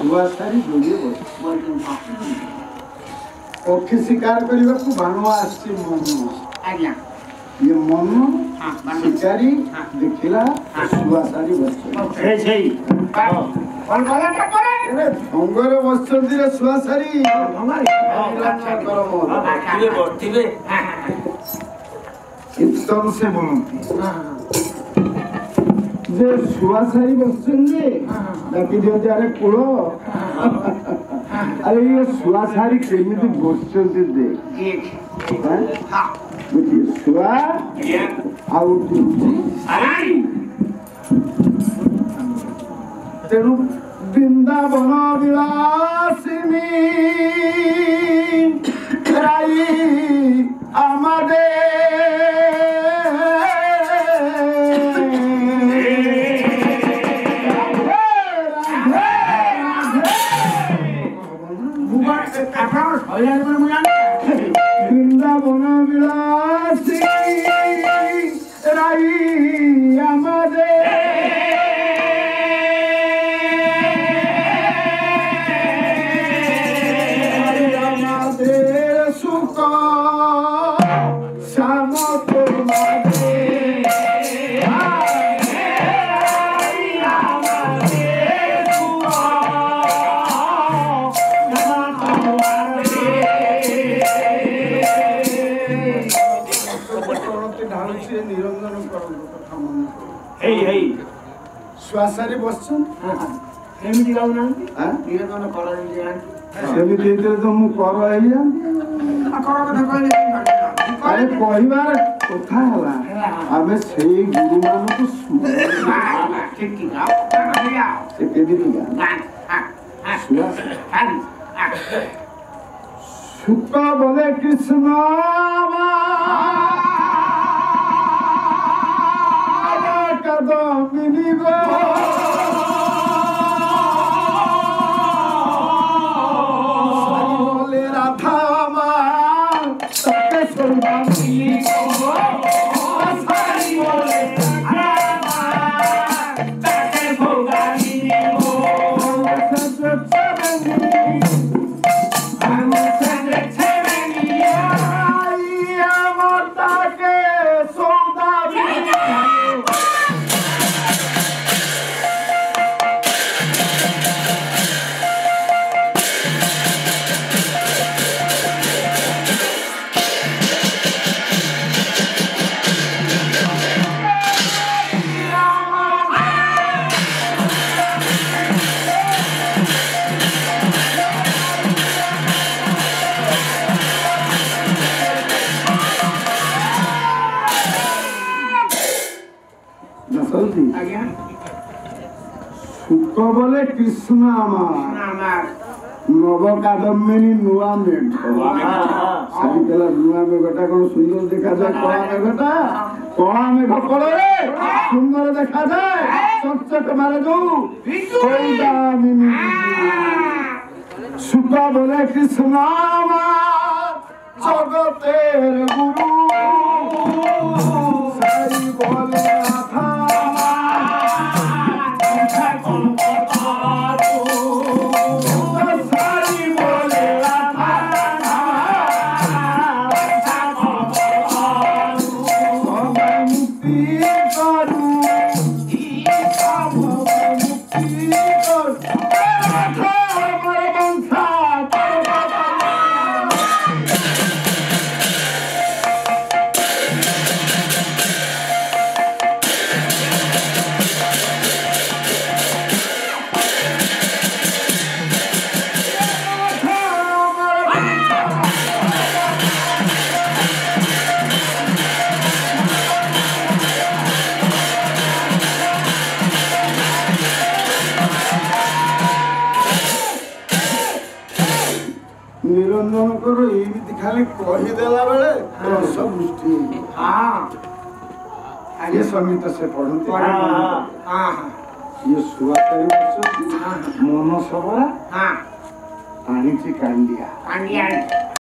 छुआ सारी जोड़िए पक्षी शिकार करने को भाणुआ आसी मन ये मन शिकारी देखिला छुआ सारी भंगर बसंती छुआ सारी कीर्तन से बोलती जे छुआ सारी बसंती डाकी दियो जारे कुलो अरे ये छुआ सारी केमिति बसंती देख हां बुझी छुआ आउट तेणु वृंदावन विलासिनी राई आमादे वृंदावन विलासिनी राई आमादे श्वासारे बसछन एमिति गाउना हां निरंजन कर सेमिति तो मु कर आइ अरे कहिबार कथा हला आमे सेई गुरु मान को ठीक ठीक से केदिति सुख बोले कृष्ण कदमिनी गो सारी बोले राधा मां सके सुरबानी गो सारी बोले राधा मां सके भोगानी गो सुख बोले कृष्ण आमार नव कादम्बिनी नुआ मेघ सारी पेला नुआ मेघटा कौन सुंदर देखा जाए कला मेघटा कला मेघ पड़े सुंदर देखा जाए चटचट मारे जो सुख बोले कृष्ण आमार जगतेर गुरु सारी बोले राधा निरंजन करो एमिति खाली कहि देला बेले सब दृष्टि हां ये समित से पढ़ते हां ये सुवातारी बस मन सबरा हां पानी ची कांडिया